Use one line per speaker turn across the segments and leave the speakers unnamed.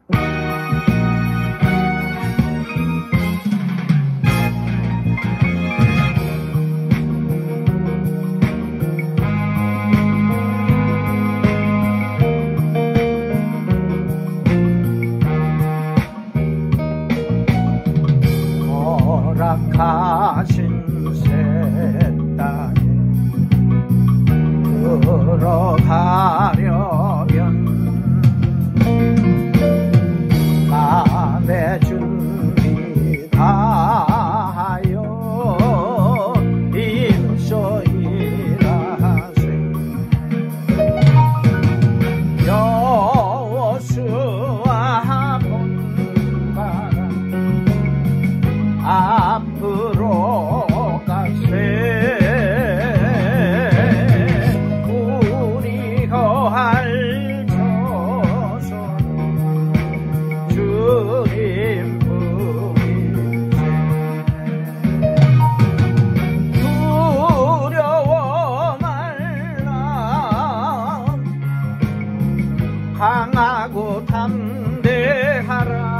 가신 새 땅에 들어가려면 마음의 준비 다하여 임소일하세. 여호수아 본바라 앞으로 가세. 우리 거할 조선 주님 부일세. 두려워 말라 강하고 담대하라.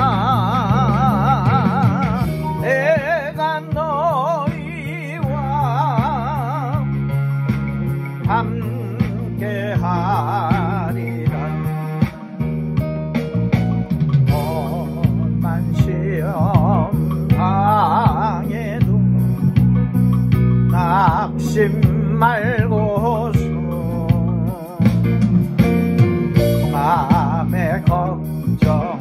함께하리라. 험한 시험 당해도 낙심 말고서 마음의 걱정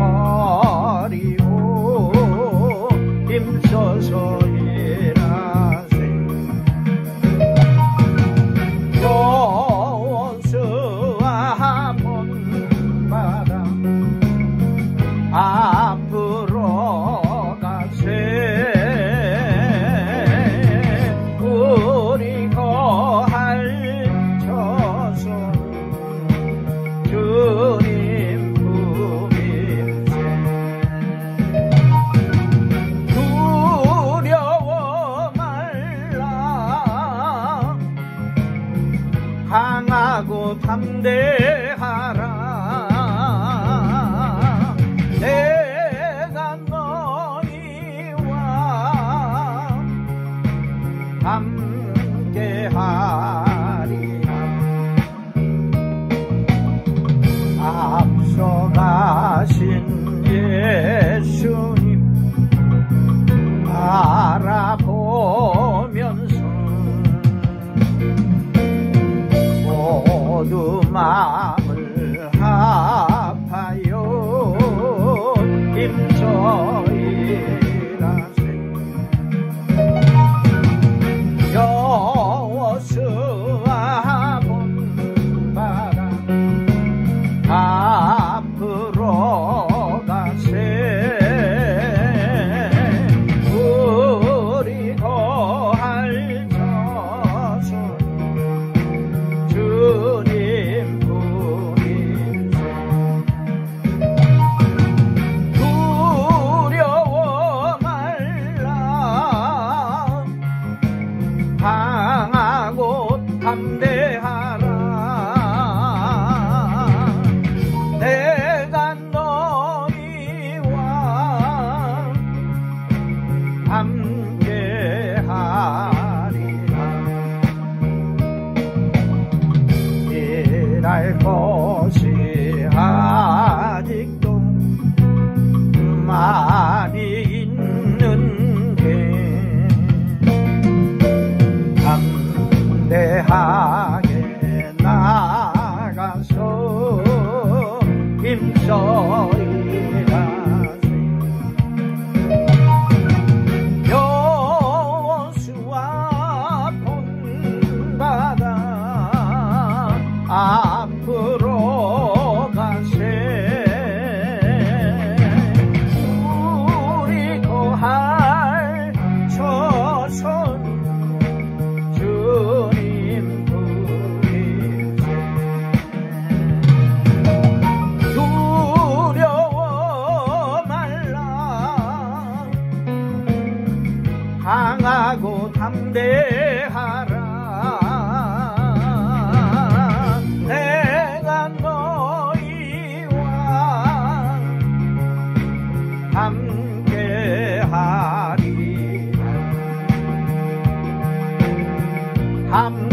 버리고 힘써서 여호수아 본바라 앞으로 가세. 우리 거할 조선 주님 부일세. 두려워 말라 강하고 담대하라. 내가 너희와 함께하리라. 앞서가신 예수님 알아보면서 모두 마음을 합하여 힘써일하세. 여호수아 본바라 앞으로 가세. 우리 거할 조선 주님 부일세. 두려워 말라 강하고 담대하라. 내가 너희와 함께하리라. 일할 것이 아직도 많이 있는데 담대하게 나가서 힘써일하세. 여호수아 본바라 앞으로 가세. 우리 거할 조선 주님 부일세. 두려워 밤